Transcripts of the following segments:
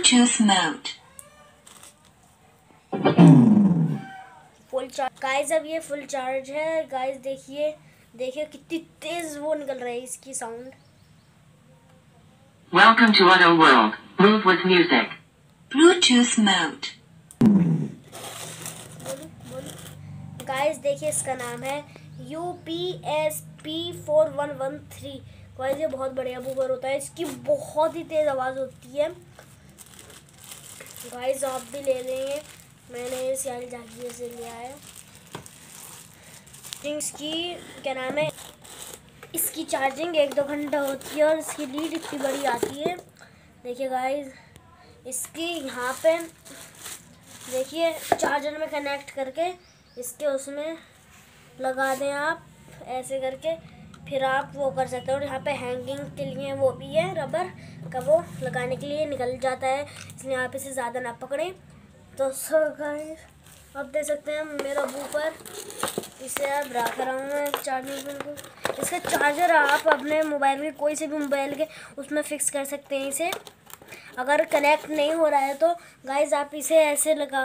Bluetooth mode. Full charge guys, अब ये full charge है गाइस। देखिए देखिए कितनी तेज वो निकल रही है इसकी sound. Welcome to Auto World. Move with music. Bluetooth mode. Guys देखिए इसका नाम है UPSP4113। गाइस ये बहुत बढ़िया बूफर होता है, इसकी बहुत ही तेज आवाज़ होती है। गाइस आप भी ले लेंगे, मैंने सियाल जागीर से लिया है। इसकी क्या नाम है, इसकी चार्जिंग 1-2 घंटा होती है और इसकी लीड इतनी बड़ी आती है। देखिए गाइस इसकी यहाँ पे देखिए चार्जर में कनेक्ट करके इसके उसमें लगा दें आप ऐसे करके, फिर आप वो कर सकते हो। और यहाँ पे हैंगिंग के लिए वो भी है, रबर का वो लगाने के लिए निकल जाता है, इसलिए आप इसे ज़्यादा ना पकड़ें। तो सो गाइस आप देख सकते हैं मेरा बूफर, इसे अब रख रहा हूँ मैं चार्जिंग को। इसका चार्जर आप अपने मोबाइल के कोई से भी मोबाइल के उसमें फिक्स कर सकते हैं इसे। अगर कनेक्ट नहीं हो रहा है तो गाइस आप इसे ऐसे लगा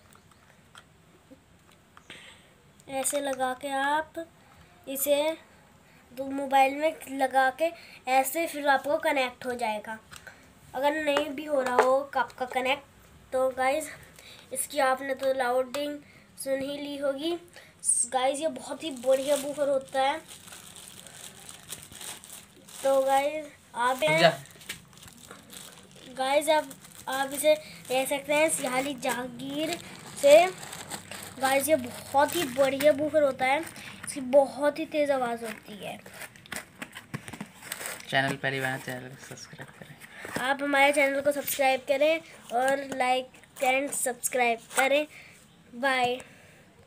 के आप इसे मोबाइल में लगा के ऐसे फिर आपको कनेक्ट हो जाएगा। अगर नहीं भी हो रहा हो आपका कनेक्ट तो गाइस इसकी आपने तो लाउडिंग सुन ही ली होगी। गाइस ये बहुत ही बढ़िया बूफर होता है। तो गाइस आप इसे ले सकते हैं सियाली जागीर से। गाइस ये बहुत ही बढ़िया बूफर होता है, इसकी बहुत ही तेज़ आवाज़ होती है। चैनल पहली बार चैनल सब्सक्राइब करें, आप हमारे चैनल को सब्सक्राइब करें और लाइक एंड सब्सक्राइब करें। बाय।